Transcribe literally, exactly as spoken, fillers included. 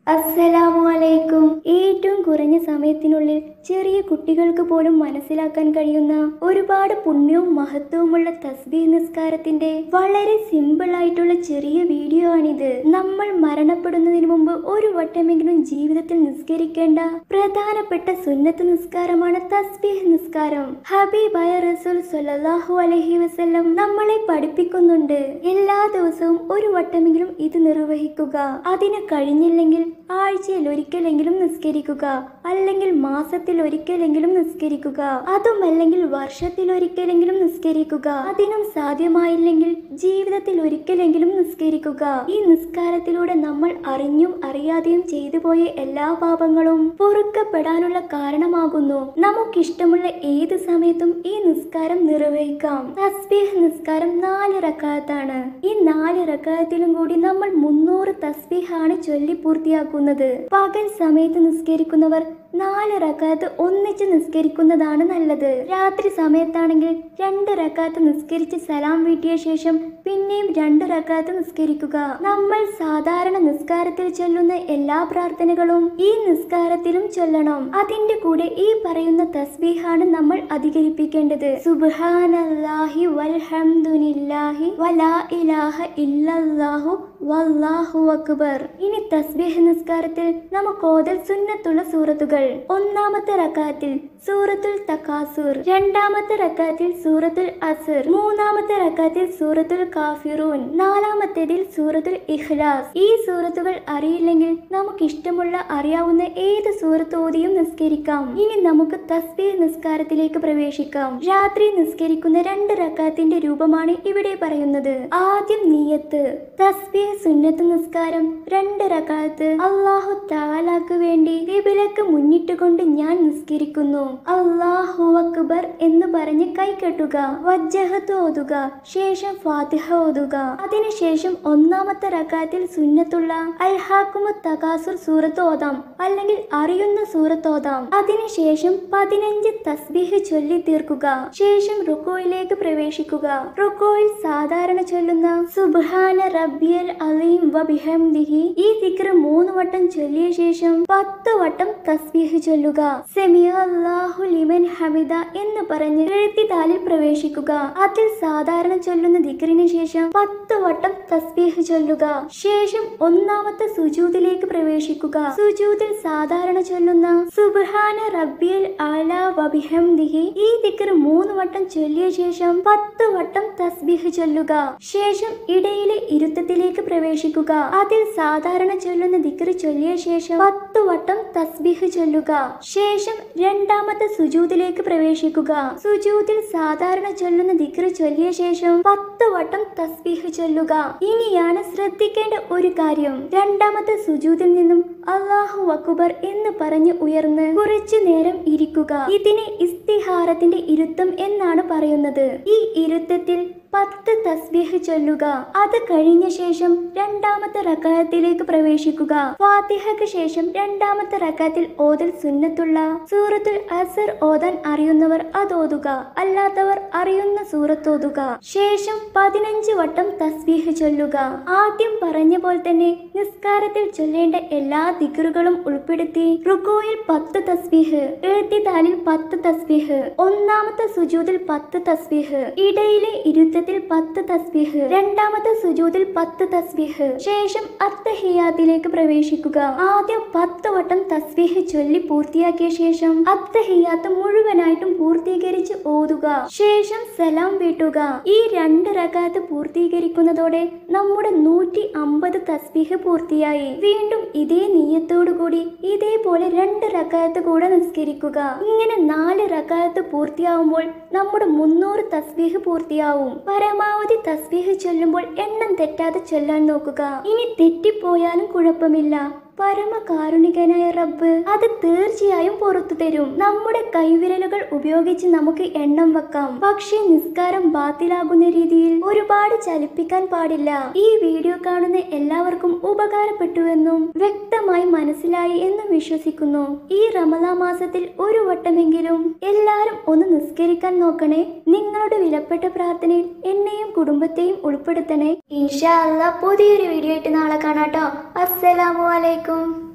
അസ്സലാമു അലൈക്കും. ഏറ്റവും കുറഞ്ഞ സമയത്തിനുള്ളിൽ ചെറിയ കുട്ടികൾക്ക് പോലും മനസ്സിലാക്കാൻ കഴിയുന്ന ഒരുപാട് പുണ്യവും മഹത്വവുമുള്ള തസ്ബീഹ് നിസ്കാരത്തിന്റെ വളരെ സിമ്പിൾ ആയിട്ടുള്ള ചെറിയ വീഡിയോ ആണിത്. നമ്മൾ മരണപ്പെടുന്നതിന് മുമ്പ് ഒരു വട്ടമെങ്കിലും ജീവിതത്തിൽ നിസ്കരിക്കേണ്ട പ്രധാനപ്പെട്ട സുന്നത്ത് നിസ്കാരമാണ് തസ്ബീഹ് നിസ്കാരം. ഹബീബായ റസൂൽ സ്വല്ലല്ലാഹു അലൈഹി വസല്ലം നമ്മളെ പഠിപ്പിക്കുന്നുണ്ട്, എല്ലാ ദിവസവും ഒരു വട്ടമെങ്കിലും ഇത് നിർവഹിക്കുക. അതിന് കഴിഞ്ഞില്ലെങ്കിൽ ആഴ്ചയിൽ ഒരിക്കലെങ്കിലും നിസ്കരിക്കുക, അല്ലെങ്കിൽ മാസത്തിൽ ഒരിക്കലെങ്കിലും നിസ്കരിക്കുക, അതുമല്ലെങ്കിൽ വർഷത്തിൽ ഒരിക്കലെങ്കിലും നിസ്കരിക്കുക. അതിനും സാധ്യമായില്ലെങ്കിൽ ജീവിതത്തിൽ ഒരിക്കലെങ്കിലും നിസ്കരിക്കുക. ഈ നിസ്കാരത്തിലൂടെ നമ്മൾ അറിഞ്ഞും അറിയാതെയും ചെയ്തു പോയ എല്ലാ പാപങ്ങളും പൊറുക്കപ്പെടാനുള്ള കാരണമാകുന്നു. നമുക്കിഷ്ടമുള്ള ഏത് സമയത്തും ഈ നിസ്കാരം നിർവഹിക്കാം. തസ്ബീഹ് നിസ്കാരം നാല് റക്അത്താണ്. ഈ നാല് റക്അത്തിലും കൂടി നമ്മൾ മുന്നൂറ് തസ്ബീഹാണ് ചൊല്ലി പൂർത്തിയാക്കുന്നത്. പകൽ സമയത്ത് നിസ്കരിക്കുന്നവർ നാല് റക്അത്ത് ഒന്നിച്ച് നിസ്കരിക്കുന്നതാണ് നല്ലത്. രാത്രി സമയത്താണെങ്കിൽ രണ്ട് റക്അത്ത് നിസ്കരിച്ച് സലാം വീട്ടിയ ശേഷം പിന്നെയും രണ്ട് റക്അത്ത് നിസ്കരിക്കുക. നമ്മൾ സാധാരണ നിസ്കാരത്തിൽ ചൊല്ലുന്ന എല്ലാ പ്രാർത്ഥനകളും ഈ നിസ്കാരത്തിലും ചൊല്ലണം. അതിന്റെ കൂടെ ഈ പറയുന്ന തസ്ബീഹാണ് നമ്മൾ അധികരിപ്പിക്കേണ്ടത്. സുബ്ഹാനല്ലാഹി വൽഹംദുലില്ലാഹി വലാ ഇലാഹ ഇല്ലല്ലാഹു വല്ലാഹു അക്ബർ. ഇനി തസ്ബീഹ് നിസ്കാരത്തിൽ നമുക്ക് ഓതൽ സുന്നത്തുള്ള സൂറത്തുകൾ. ഒന്നാമത്തെ റക്അത്തിൽ സൂറത്തുൽ തകാസുർ, രണ്ടാമത്തെ റക്അത്തിൽ സൂറത്തുൽ അസ്ർ, മൂന്നാമത്തെ റക്അത്തിൽ സൂറത്തുൽ കാഫിറൂൻ, നാലാമത്തേതിൽ സൂറത്തുൽ ഇഖ്ലാസ്. ഈ സൂറത്തുകൾ അറിയില്ലെങ്കിൽ നമുക്ക് ഇഷ്ടമുള്ള അറിയാവുന്ന ഏത് സൂറത്ത് ഓതിയും നിസ്കരിക്കാം. ഇനി നമുക്ക് തസ്ബീഹ് നിസ്കാരത്തിലേക്ക് പ്രവേശിക്കാം. രാത്രി നിസ്കരിക്കുന്ന രണ്ട് റക്അത്തിന്റെ രൂപമാണ് ഇവിടെ പറയുന്നത്. ആദ്യം നിയ്യത്ത്. തസ്ബീഹ് സുന്നത്ത് നിസ്കാരം രണ്ട് റക്അത്ത് അല്ലാഹു തആലക്ക് വേണ്ടി ഖിബ്ലക്ക് മുന്നിട്ടുകൊണ്ട് ഞാൻ നിസ്കരിക്കുന്നു. അല്ലാഹു അക്ബർ എന്ന് പറഞ്ഞ് കൈ കെട്ടുക, വജ്ജഹത്ത് ഓതുക, ശേഷം ഫാത്തിഹ ഓതുക. അതിനുശേഷം ഒന്നാമത്തെ റക്അത്തിൽ സുന്നത്തുള്ള അൽഹാക്കുമുത് തകാസുർ സൂറത്ത് ഓതാം, അല്ലെങ്കിൽ അറിയുന്ന സൂറത്ത് ഓതാം. അതിനുശേഷം പതിനഞ്ച് തസ്ബീഹ് ചൊല്ലി തീർക്കുക. ശേഷം റുക്കോയിലേക്ക് പ്രവേശിക്കുക. റുക്കോയിൽ സാധാരണ ചൊല്ലുന്ന സുബ്ഹാന റബ്ബിയൽ അലീം വബിഹംദിഹി ഈ ദിക്ർ മൂന്ന് വട്ടം ചൊല്ലിയ ശേഷം പത്ത് വട്ടം തസ്ബീഹ് ചൊല്ലുക. സെമിയ അല്ലാഹു ലിമൻ ഹമിദ എന്ന് പറഞ്ഞ് എഴുത്തിതാലിൽ പ്രവേശിക്കുക. അതിൽ സാധാരണ ചൊല്ലുന്ന ദിക്റിന് ശേഷം പത്ത് വട്ടം തസ്ബീഹ് ചൊല്ലുക. ശേഷം ഒന്നാമത്തെ സുജൂദിലേക്ക് പ്രവേശിക്കുക. സുജൂദിൽ സാധാരണ ചൊല്ലുന്ന സുബ്ഹാന റബ്ബിയൽ അലാ വബിഹംദിഹി ഈ ദിക്ർ മൂന്ന് വട്ടം ചൊല്ലിയ ശേഷം പത്ത് വട്ടം തസ്ബീഹ് ചൊല്ലുക. ശേഷം ഇടയിലെ ഇരുത്തത്തിലേക്ക് പ്രവേശിക്കുക. അതിൽ സാധാരണ ചൊല്ലുന്ന ദിക്ർ ചൊല്ലിയ ശേഷം പത്ത് വട്ടം തസ്ബീഹ് ചൊല്ലുക. ശേഷം രണ്ടാമത്തെ സുജൂദിലേക്ക് പ്രവേശിക്കുക. സുജൂദിൽ സാധാരണ ചൊല്ലുന്ന ദിക്ർ ചൊല്ലിയ ശേഷം പത്ത് വട്ടം തസ്ബീഹ് ചൊല്ലുക. ഇനിയാണ് ശ്രദ്ധിക്കേണ്ട ഒരു കാര്യം. രണ്ടാമത്തെ സുജൂദിൽ നിന്നും അല്ലാഹു അക്ബർ എന്ന് പറഞ്ഞ് ഉയർന്ന് കുറച്ചു നേരം ഇരിക്കുക. ഇതിനെ ഇസ്തിഹാറത്തിന്റെ ഇരുത്തം എന്നാണ് പറയുന്നത്. ഈ ഇരുത്തത്തിൽ പത്ത് തസ്ബീഹ് ചൊല്ലുക. അത് കഴിഞ്ഞ ശേഷം രണ്ടാമത്തെ റക്അത്തിലേക്ക് പ്രവേശിക്കുക. ഫാത്തിഹയ്ക്ക് ശേഷം രണ്ടാമത്തെ റക്അത്തിൽ ഓതൽ സുന്നത്തുള്ള സൂറത്തുൽ അസ്ർ ഓതാൻ അറിയുന്നവർ അത് ഓതുക, അല്ലാത്തവർ അറിയുന്ന സൂറത്ത് ഓതുക. ശേഷം പതിനഞ്ച് വട്ടം തസ്ബീഹ് ചൊല്ലുക. ആദ്യം പറഞ്ഞ പോലെ തന്നെ നിസ്കാരത്തിൽ ചൊല്ലേണ്ട എല്ലാ ദിക്റുകളും ഉൾപ്പെടുത്തി റുക്കോയിൽ പത്ത് തസ്ബീഹ്, എഴുത്തിതാലിൽ പത്ത് തസ്ബീഹ്, ഒന്നാമത്തെ സുജൂദിൽ പത്ത് തസ്ബീഹ്, ഇടയിലെ ഇരുത്തത്തിൽ പത്ത് തസ്ബീഹ്, രണ്ടാമത്തെ സുജൂദിൽ പത്ത് തസ്ബീഹ്. ശേഷം അത്തഹിയാത്തിലേക്ക് പ്രവേശിക്കുക. ആദ്യം പത്ത് വട്ടം തസ്ബീഹ് ചൊല്ലി പൂർത്തിയാക്കിയ ശേഷം അത്തഹിയാത്ത് മുഴുവനായിട്ടും പൂർത്തീകരിച്ച് ഓതുക. ശേഷം സലാം വീട്ടുക. ഈ രണ്ട് റക്അത്ത് പൂർത്തീകരിക്കുന്നതോടെ നമ്മുടെ നൂറ്റി അമ്പത് തസ്ബീഹ് പൂർത്തിയായി. വീണ്ടും ഇതേ നിയ്യത്തോടു കൂടി ഇതേപോലെ രണ്ട് റക്അത്ത് കൂടെ നിസ്കരിക്കുക. ഇങ്ങനെ നാല് റക്അത്ത് പൂർത്തിയാവുമ്പോൾ നമ്മുടെ മുന്നൂറ് തസ്ബീഹ് പൂർത്തിയാവും. പരമാവധി തസ്ബീഹ് ചൊല്ലുമ്പോൾ എണ്ണം തെറ്റാതെ ചൊല്ലാൻ നോക്കുക. ഇനി തെറ്റിപ്പോയാലും കുഴപ്പമില്ല, പരമകാരുണികനായ റബ്ബ് അത് തീർച്ചയായും പുറത്തു തരും. നമ്മുടെ കൈവിരലുകൾ ഉപയോഗിച്ച് നമുക്ക് എണ്ണം വെക്കാം, പക്ഷേ നിസ്കാരം ബാത്തിലാകുന്ന രീതിയിൽ ഒരുപാട് ചലിപ്പിക്കാൻ പാടില്ല. ഈ വീഡിയോ കാണുന്ന എല്ലാവർക്കും ഉപകാരപ്പെട്ടുവെന്നും വ്യക്തമായി മനസ്സിലായി എന്നും വിശ്വസിക്കുന്നു. ഈ റമദാൻ മാസത്തിൽ ഒരു വട്ടമെങ്കിലും എല്ലാരും ഒന്ന് നിസ്കരിക്കാൻ നോക്കണേ. നിങ്ങളുടെ വിലപ്പെട്ട പ്രാർത്ഥനയിൽ എന്നെയും കുടുംബത്തെയും ഉൾപ്പെടുത്തണേ. ഇൻഷാ അല്ലാഹ് പുതിയൊരു വീഡിയോ ആയിട്ട് നാളെ കാണാട്ടോ. അസ്സലാമു അലൈക്കും.